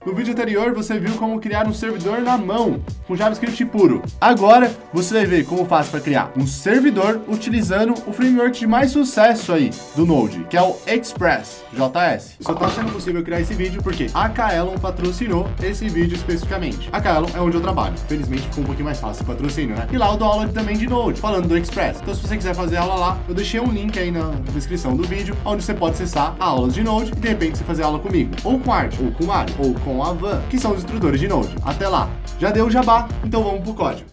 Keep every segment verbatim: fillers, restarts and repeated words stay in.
No vídeo anterior, você viu como criar um servidor na mão, com JavaScript puro. Agora, você vai ver como faz para criar um servidor utilizando o framework de mais sucesso aí do Node, que é o Express J S. Só está sendo possível criar esse vídeo porque a Kaelon patrocinou esse vídeo especificamente. A Kaelon é onde eu trabalho. Felizmente ficou um pouquinho mais fácil esse patrocínio, né? E lá eu dou aula também de Node, falando do Express. Então, se você quiser fazer aula lá, eu deixei um link aí na descrição do vídeo, onde você pode acessar a aula de Node e de repente você fazer aula comigo, ou com Art, ou com Mario, ou com a Van, que são os instrutores de Node. Até lá. Já deu o jabá, então vamos pro código.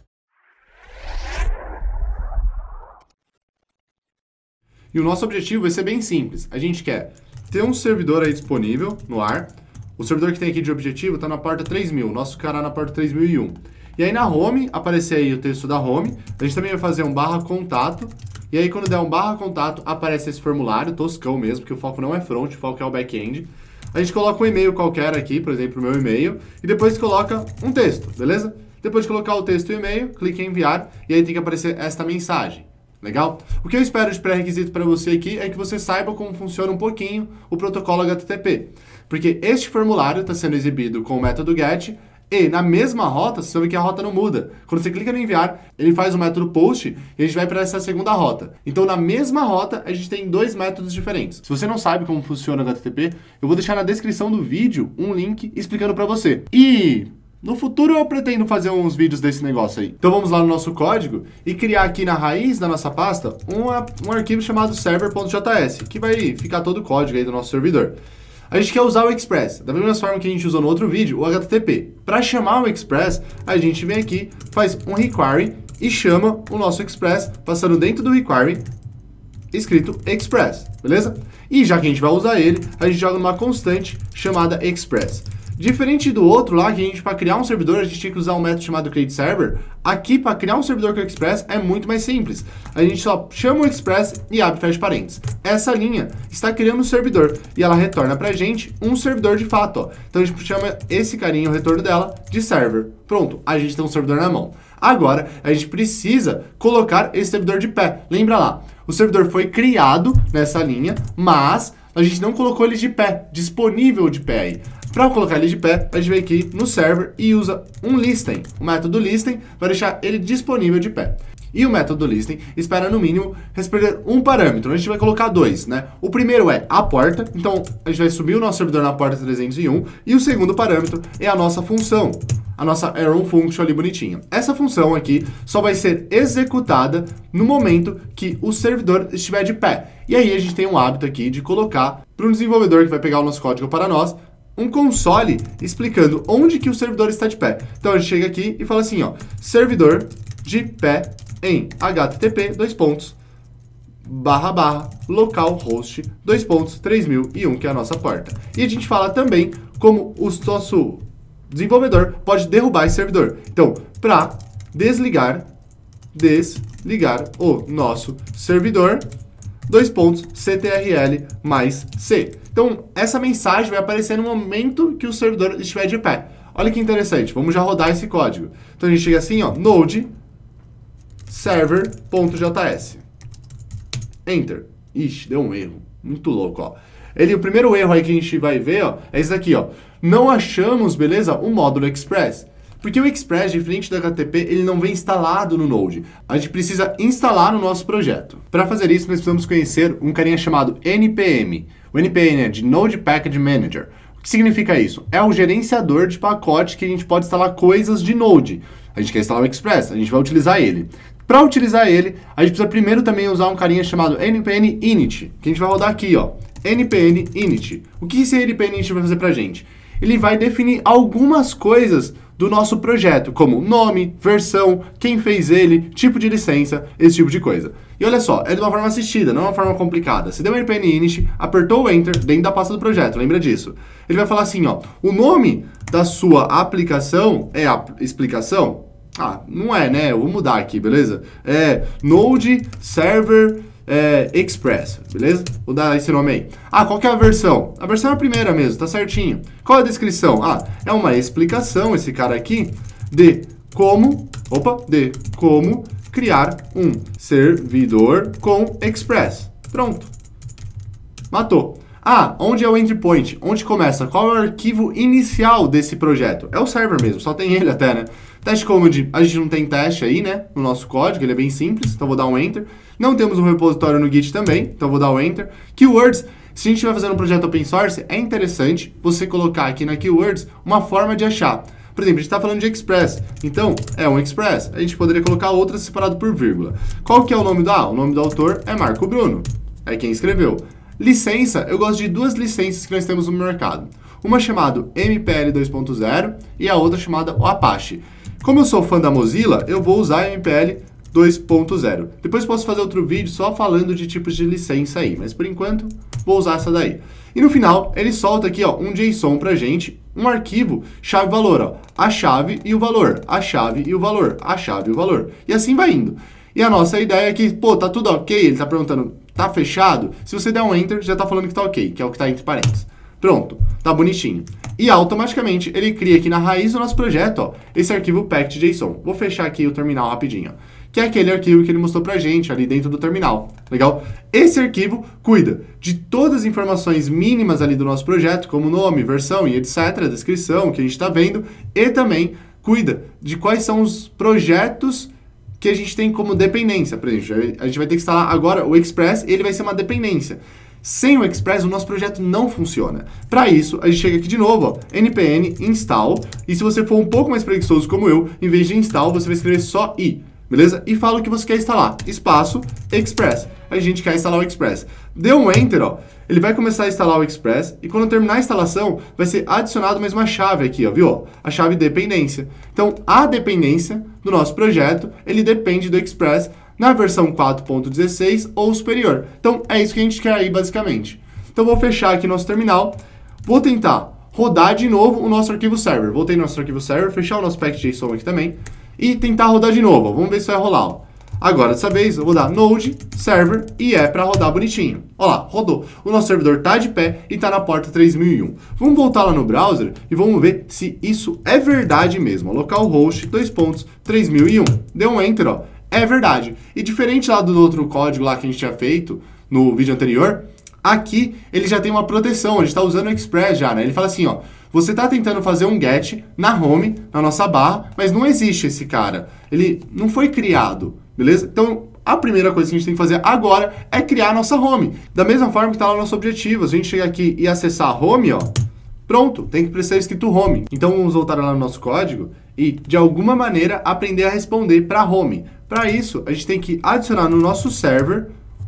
E o nosso objetivo vai ser bem simples. A gente quer ter um servidor aí disponível no ar. O servidor que tem aqui de objetivo está na porta três mil. Nosso cara na porta três mil e um. E aí na home, aparecer aí o texto da home. A gente também vai fazer um barra contato. E aí quando der um barra contato, aparece esse formulário, toscão mesmo, porque o foco não é front, o foco é o back-end. A gente coloca um e-mail qualquer aqui, por exemplo, o meu e-mail, e depois coloca um texto, beleza? Depois de colocar o texto e o e-mail, clique em enviar, e aí tem que aparecer esta mensagem. Legal? O que eu espero de pré-requisito para você aqui é que você saiba como funciona um pouquinho o protocolo H T T P. Porque este formulário está sendo exibido com o método get, e na mesma rota, você sabe que a rota não muda. Quando você clica no enviar, ele faz o método post e a gente vai para essa segunda rota. Então, na mesma rota, a gente tem dois métodos diferentes. Se você não sabe como funciona o H T T P, eu vou deixar na descrição do vídeo um link explicando para você. E no futuro eu pretendo fazer uns vídeos desse negócio aí. Então vamos lá no nosso código e criar aqui na raiz da nossa pasta um, um arquivo chamado server.js, que vai ficar todo o código aí do nosso servidor. A gente quer usar o Express, da mesma forma que a gente usou no outro vídeo, o H T T P. Para chamar o Express, a gente vem aqui, faz um require e chama o nosso Express, passando dentro do require, escrito Express, beleza? E já que a gente vai usar ele, a gente joga numa constante chamada Express. Diferente do outro lá, que a gente, para criar um servidor, a gente tinha que usar um método chamado createServer, aqui, para criar um servidor com o Express, é muito mais simples. A gente só chama o Express e abre e fecha parênteses. Essa linha está criando um servidor e ela retorna para a gente um servidor de fato. Ó. Então a gente chama esse carinha, o retorno dela, de server. Pronto, a gente tem um servidor na mão. Agora, a gente precisa colocar esse servidor de pé. Lembra lá, o servidor foi criado nessa linha, mas a gente não colocou ele de pé, disponível de pé aí. Para colocar ele de pé, a gente vem aqui no server e usa um listen. O método listen vai deixar ele disponível de pé. E o método listen espera no mínimo receber um parâmetro. A gente vai colocar dois, né? O primeiro é a porta, então a gente vai subir o nosso servidor na porta trezentos e um. E o segundo parâmetro é a nossa função, a nossa arrow function ali bonitinha. Essa função aqui só vai ser executada no momento que o servidor estiver de pé. E aí a gente tem um hábito aqui de colocar para um desenvolvedor que vai pegar o nosso código para nós, um console explicando onde que o servidor está de pé. Então a gente chega aqui e fala assim, ó, servidor de pé em H T T P, dois pontos, barra barra, localhost, dois pontos, três mil e um, que é a nossa porta. E a gente fala também como o nosso desenvolvedor pode derrubar esse servidor. Então, para desligar, desligar o nosso servidor, dois pontos, ctrl mais c. Então, essa mensagem vai aparecer no momento que o servidor estiver de pé. Olha que interessante, vamos já rodar esse código. Então, a gente chega assim, ó, node server.js. Enter. Ixi, deu um erro. Muito louco, ó. Ele, o primeiro erro aí que a gente vai ver, ó, é esse aqui, ó. Não achamos, beleza, o módulo Express. Porque o Express, diferente do H T T P, ele não vem instalado no Node. A gente precisa instalar no nosso projeto. Para fazer isso, nós precisamos conhecer um carinha chamado N P M. O N P M é de Node Package Manager. O que significa isso? É o gerenciador de pacote que a gente pode instalar coisas de Node. A gente quer instalar o Express, a gente vai utilizar ele. Para utilizar ele, a gente precisa primeiro também usar um carinha chamado N P N init, que a gente vai rodar aqui, ó. N P N init. O que esse N P N init vai fazer pra gente? Ele vai definir algumas coisas do nosso projeto, como nome, versão, quem fez ele, tipo de licença, esse tipo de coisa. E olha só, é de uma forma assistida, não é uma forma complicada. Você deu um N P N init, apertou o Enter dentro da pasta do projeto, lembra disso? Ele vai falar assim, ó, o nome da sua aplicação é a explicação? Ah, não é, né? Eu vou mudar aqui, beleza? É Node Server é, Express, beleza? Vou dar esse nome aí. Ah, qual que é a versão? A versão é a primeira mesmo, tá certinho. Qual é a descrição? Ah, é uma explicação, esse cara aqui, de como, opa, de como criar um servidor com Express. Pronto. Matou. Ah, onde é o entry point? Onde começa? Qual é o arquivo inicial desse projeto? É o server mesmo, só tem ele até, né? Teste command, a gente não tem teste aí, né? No nosso código, ele é bem simples, então vou dar um enter. Não temos um repositório no Git também, então vou dar um enter. Keywords, se a gente estiver fazendo um projeto open source, é interessante você colocar aqui na Keywords uma forma de achar. Por exemplo, a gente está falando de Express, então é um Express. A gente poderia colocar outra separado por vírgula. Qual que é o nome do... Ah, o nome do autor é Marco Bruno, é quem escreveu. Licença, eu gosto de duas licenças que nós temos no mercado. Uma chamada M P L dois ponto zero e a outra chamada o Apache. Como eu sou fã da Mozilla, eu vou usar a M P L dois ponto zero. Depois posso fazer outro vídeo só falando de tipos de licença aí, mas por enquanto vou usar essa daí. E no final, ele solta aqui ó, um JSON pra gente, um arquivo chave-valor, ó, a chave e o valor, a chave e o valor, a chave e o valor. E assim vai indo. E a nossa ideia é que, pô, tá tudo ok, ele tá perguntando, tá fechado? Se você der um enter, já tá falando que tá ok, que é o que tá entre parênteses. Pronto, tá bonitinho. E automaticamente ele cria aqui na raiz do nosso projeto, ó, esse arquivo packed.json. Vou fechar aqui o terminal rapidinho, ó, que é aquele arquivo que ele mostrou pra gente ali dentro do terminal. Legal? Esse arquivo cuida de todas as informações mínimas ali do nosso projeto, como nome, versão e etcétera, descrição que a gente tá vendo, e também cuida de quais são os projetos que a gente tem como dependência. Por exemplo, a gente vai ter que instalar agora o Express e ele vai ser uma dependência. Sem o Express, o nosso projeto não funciona. Para isso, a gente chega aqui de novo, ó, npm install, e se você for um pouco mais preguiçoso como eu, em vez de install, você vai escrever só i, beleza? E fala o que você quer instalar, espaço, Express. A gente quer instalar o Express. Deu um enter, ó, ele vai começar a instalar o Express, e quando terminar a instalação, vai ser adicionado mais uma chave aqui, ó, viu? A chave dependência. Então, a dependência do nosso projeto, ele depende do Express, na versão quatro ponto dezesseis ou superior. Então, é isso que a gente quer aí, basicamente. Então, vou fechar aqui nosso terminal. Vou tentar rodar de novo o nosso arquivo server. Voltei no nosso arquivo server, fechar o nosso packed.json aqui também. E tentar rodar de novo. Vamos ver se vai rolar. Ó. Agora, dessa vez, eu vou dar node server e é para rodar bonitinho. Olha lá, rodou. O nosso servidor está de pé e está na porta três mil e um. Vamos voltar lá no browser e vamos ver se isso é verdade mesmo. Localhost, dois pontos, três mil e um. Deu um enter, ó. É verdade. E diferente lá do outro código lá que a gente tinha feito no vídeo anterior, aqui ele já tem uma proteção, a gente está usando o Express já, né? Ele fala assim, ó, você está tentando fazer um get na home, na nossa barra, mas não existe esse cara. Ele não foi criado, beleza? Então, a primeira coisa que a gente tem que fazer agora é criar a nossa home. Da mesma forma que está lá o nosso objetivo, se a gente chegar aqui e acessar a home, ó, pronto, tem que precisar escrito home. Então, vamos voltar lá no nosso código e, de alguma maneira, aprender a responder para home. Para isso, a gente tem que adicionar no nosso server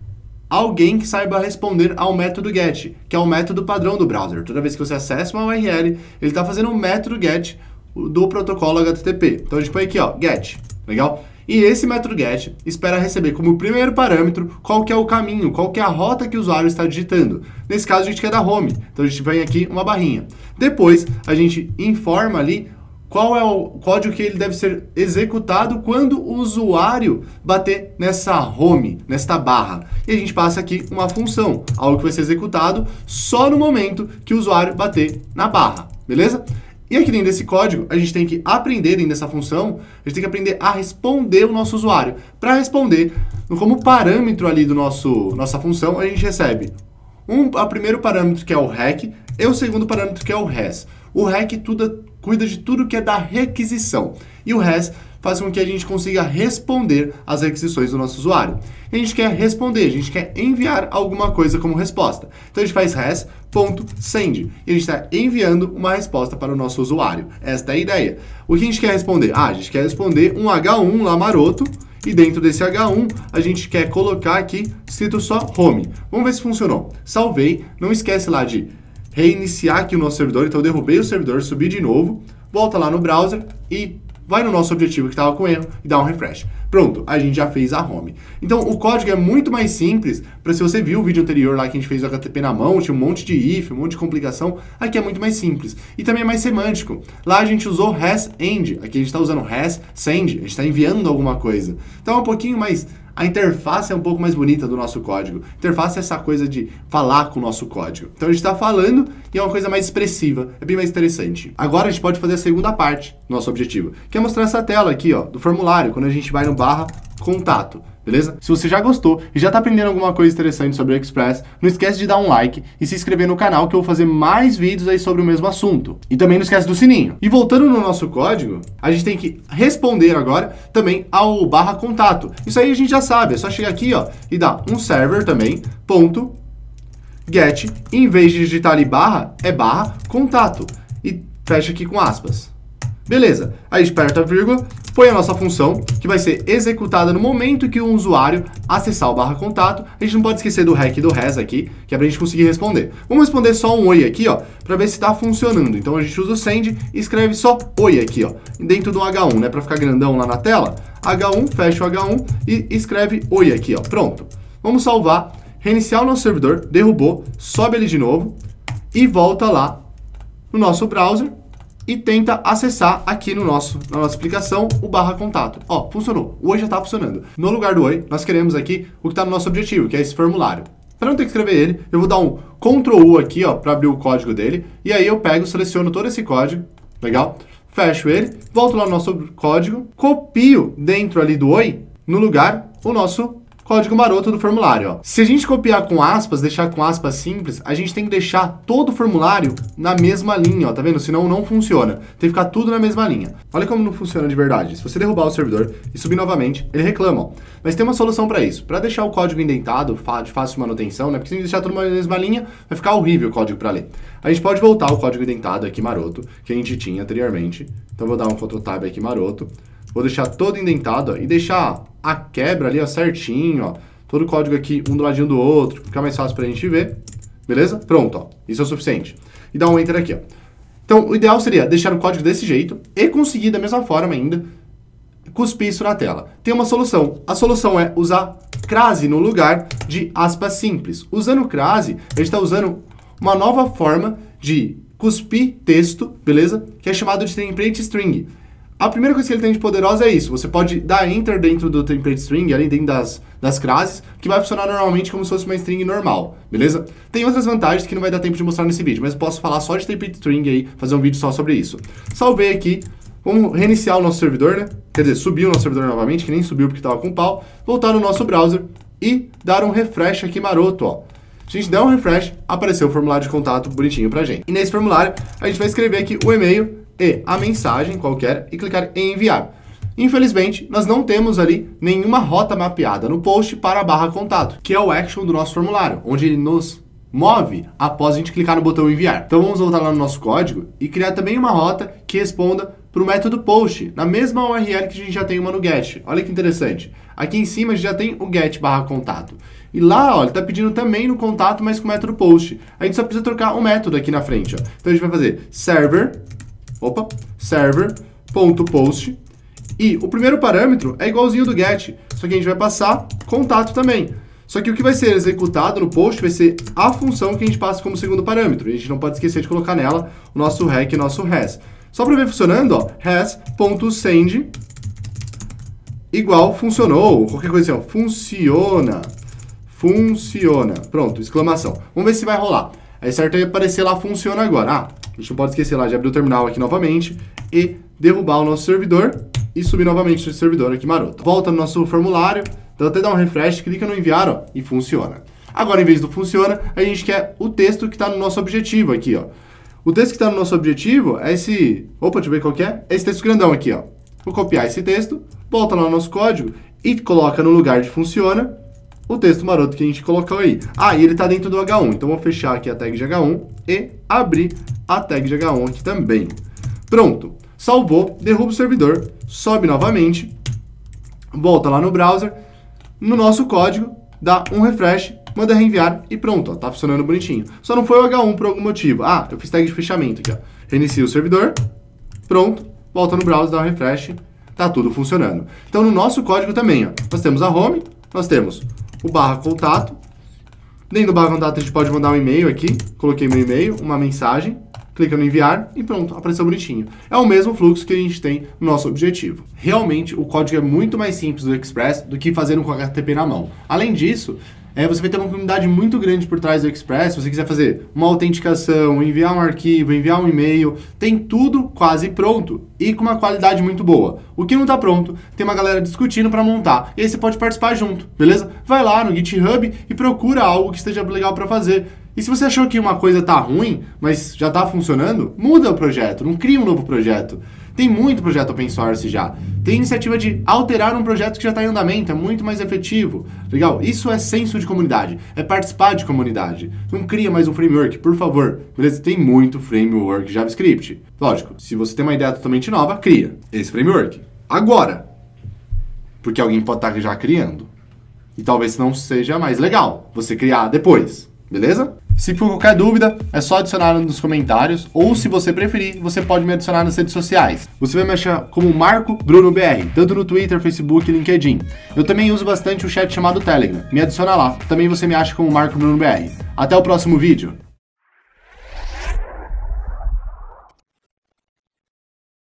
alguém que saiba responder ao método get, que é o método padrão do browser. Toda vez que você acessa uma U R L, ele está fazendo um método get do protocolo H T T P. Então, a gente põe aqui, ó, get, legal? E esse método get espera receber como primeiro parâmetro qual que é o caminho, qual que é a rota que o usuário está digitando. Nesse caso, a gente quer dar home. Então, a gente vem aqui uma barrinha. Depois, a gente informa ali qual é o código que ele deve ser executado quando o usuário bater nessa home, nesta barra. E a gente passa aqui uma função, algo que vai ser executado só no momento que o usuário bater na barra, beleza? E aqui dentro desse código, a gente tem que aprender dentro dessa função, a gente tem que aprender a responder o nosso usuário. Para responder, como parâmetro ali do nosso nossa função, a gente recebe um a primeiro parâmetro que é o rec e o segundo parâmetro que é o res. O rec tudo, cuida de tudo que é da requisição. E o res faz com que a gente consiga responder às requisições do nosso usuário. E a gente quer responder, a gente quer enviar alguma coisa como resposta. Então a gente faz res.send e a gente está enviando uma resposta para o nosso usuário. Esta é a ideia. O que a gente quer responder? Ah, a gente quer responder um H um lá maroto. E dentro desse H um, a gente quer colocar aqui escrito só home. Vamos ver se funcionou. Salvei. Não esquece lá de reiniciar aqui o nosso servidor. Então eu derrubei o servidor, subi de novo, volta lá no browser e vai no nosso objetivo que estava com erro e dá um refresh. Pronto, a gente já fez a home. Então o código é muito mais simples, para se você viu o vídeo anterior lá que a gente fez o H T T P na mão, tinha um monte de if, um monte de complicação, aqui é muito mais simples. E também é mais semântico. Lá a gente usou res.end, aqui a gente está usando res.send, a gente está enviando alguma coisa. Então é um pouquinho mais... A interface é um pouco mais bonita do nosso código. A interface é essa coisa de falar com o nosso código. Então a gente está falando e é uma coisa mais expressiva, é bem mais interessante. Agora a gente pode fazer a segunda parte do nosso objetivo, que é mostrar essa tela aqui, ó, do formulário, quando a gente vai no barra contato, beleza? Se você já gostou e já tá aprendendo alguma coisa interessante sobre o Express, não esquece de dar um like e se inscrever no canal que eu vou fazer mais vídeos aí sobre o mesmo assunto. E também não esquece do sininho. E voltando no nosso código, a gente tem que responder agora também ao barra contato. Isso aí a gente já sabe, é só chegar aqui, ó, e dar um server também, ponto, get, em vez de digitar ali barra, é barra contato. E fecha aqui com aspas. Beleza, aí a gente aperta a vírgula, põe a nossa função, que vai ser executada no momento que o usuário acessar o barra contato. A gente não pode esquecer do hack e do res aqui, que é pra gente conseguir responder. Vamos responder só um oi aqui, ó, pra ver se tá funcionando. Então a gente usa o send e escreve só oi aqui, ó, dentro do H um, né, pra ficar grandão lá na tela. H um, fecha o H um e escreve oi aqui, ó, pronto. Vamos salvar, reiniciar o nosso servidor, derrubou, sobe ele de novo e volta lá no nosso browser e tenta acessar aqui no nosso, na nossa aplicação o barra contato. Ó, funcionou. O oi já está funcionando. No lugar do oi, nós queremos aqui o que está no nosso objetivo, que é esse formulário. Para não ter que escrever ele, eu vou dar um control U aqui, ó, para abrir o código dele. E aí eu pego, seleciono todo esse código, legal? Fecho ele, volto lá no nosso código, copio dentro ali do oi, no lugar, o nosso código maroto do formulário, ó. Se a gente copiar com aspas, deixar com aspas simples, a gente tem que deixar todo o formulário na mesma linha, ó, tá vendo? Senão não funciona. Tem que ficar tudo na mesma linha. Olha como não funciona de verdade. Se você derrubar o servidor e subir novamente, ele reclama, ó. Mas tem uma solução para isso. Para deixar o código indentado, de fácil manutenção, né? Porque se a gente deixar tudo na mesma linha, vai ficar horrível o código para ler. A gente pode voltar o código indentado aqui maroto, que a gente tinha anteriormente. Então vou dar um Ctrl Tab aqui maroto. Vou deixar todo indentado, ó, e deixar a quebra ali, ó, certinho, ó. Todo o código aqui, um do ladinho do outro, fica mais fácil pra gente ver. Beleza? Pronto, ó. Isso é o suficiente. E dá um Enter aqui, ó. Então, o ideal seria deixar o código desse jeito e conseguir, da mesma forma ainda, cuspir isso na tela. Tem uma solução. A solução é usar crase no lugar de aspas simples. Usando crase, a gente está usando uma nova forma de cuspir texto, beleza? Que é chamado de template string. A primeira coisa que ele tem de poderosa é isso. Você pode dar enter dentro do template string, ali dentro das, das classes, que vai funcionar normalmente como se fosse uma string normal, beleza? Tem outras vantagens que não vai dar tempo de mostrar nesse vídeo, mas eu posso falar só de template string aí, fazer um vídeo só sobre isso. Salvei aqui. Vamos reiniciar o nosso servidor, né? Quer dizer, subir o nosso servidor novamente, que nem subiu porque estava com pau. Voltar no nosso browser e dar um refresh aqui maroto, ó. Se a gente der um refresh, apareceu o formulário de contato bonitinho pra gente. E nesse formulário, a gente vai escrever aqui o e-mail e a mensagem qualquer e clicar em enviar. Infelizmente, nós não temos ali nenhuma rota mapeada no post para a barra contato, que é o action do nosso formulário, onde ele nos move após a gente clicar no botão enviar. Então vamos voltar lá no nosso código e criar também uma rota que responda para o método post, na mesma U R L que a gente já tem uma no get. Olha que interessante. Aqui em cima a gente já tem o get barra contato. E lá, ó, ele está pedindo também no contato, mas com o método post. A gente só precisa trocar um método aqui na frente, ó. Então a gente vai fazer server, opa, server.post, e o primeiro parâmetro é igualzinho do get, só que a gente vai passar contato também. Só que o que vai ser executado no post vai ser a função que a gente passa como segundo parâmetro. E a gente não pode esquecer de colocar nela o nosso hack e o nosso res. Só para ver funcionando, ó, res.send igual funcionou, qualquer coisa assim, ó, funciona, funciona. Pronto, exclamação. Vamos ver se vai rolar. Aí certo aí aparecer lá funciona agora. Ah, a gente não pode esquecer lá de abrir o terminal aqui novamente e derrubar o nosso servidor e subir novamente o servidor aqui maroto. Volta no nosso formulário, então até dar um refresh, clica no enviar, ó, e funciona. Agora, em vez do funciona, a gente quer o texto que está no nosso objetivo aqui, ó. O texto que está no nosso objetivo é esse... Opa, deixa eu ver qual que é. É esse texto grandão aqui, ó. Vou copiar esse texto, volta lá no nosso código e coloca no lugar de funciona o texto maroto que a gente colocou aí. Ah, e ele está dentro do H um. Então, vou fechar aqui a tag de H um e abrir a tag de H um aqui também. Pronto. Salvou, derruba o servidor, sobe novamente, volta lá no browser, no nosso código, dá um refresh, manda reenviar e pronto, ó, tá funcionando bonitinho. Só não foi o H um por algum motivo. Ah, eu fiz tag de fechamento aqui, ó. Reinicia o servidor, pronto, volta no browser, dá um refresh, tá tudo funcionando. Então, no nosso código também, ó, nós temos a home, nós temos o barra contato. Dentro do barra contato a gente pode mandar um e-mail aqui, coloquei meu e-mail, uma mensagem, clica no enviar e pronto, apareceu bonitinho. É o mesmo fluxo que a gente tem no nosso objetivo. Realmente, o código é muito mais simples do Express do que fazendo com H T T P na mão. Além disso, É, você vai ter uma comunidade muito grande por trás do Express. Se você quiser fazer uma autenticação, enviar um arquivo, enviar um e-mail, tem tudo quase pronto e com uma qualidade muito boa. O que não está pronto, tem uma galera discutindo para montar. E aí você pode participar junto, beleza? Vai lá no GitHub e procura algo que esteja legal para fazer. E se você achou que uma coisa tá ruim, mas já tá funcionando, muda o projeto, não cria um novo projeto. Tem muito projeto open source já. Tem iniciativa de alterar um projeto que já está em andamento, é muito mais efetivo. Legal? Isso é senso de comunidade, é participar de comunidade. Não cria mais um framework, por favor. Beleza? Tem muito framework JavaScript. Lógico, se você tem uma ideia totalmente nova, cria esse framework. Agora. Porque alguém pode estar já criando. E talvez não seja mais legal você criar depois. Beleza? Se for qualquer dúvida, é só adicionar nos comentários, ou se você preferir, você pode me adicionar nas redes sociais. Você vai me achar como Marco Bruno B R, tanto no Twitter, Facebook e LinkedIn. Eu também uso bastante o chat chamado Telegram. Me adiciona lá. Também você me acha como Marco Bruno B R. Até o próximo vídeo.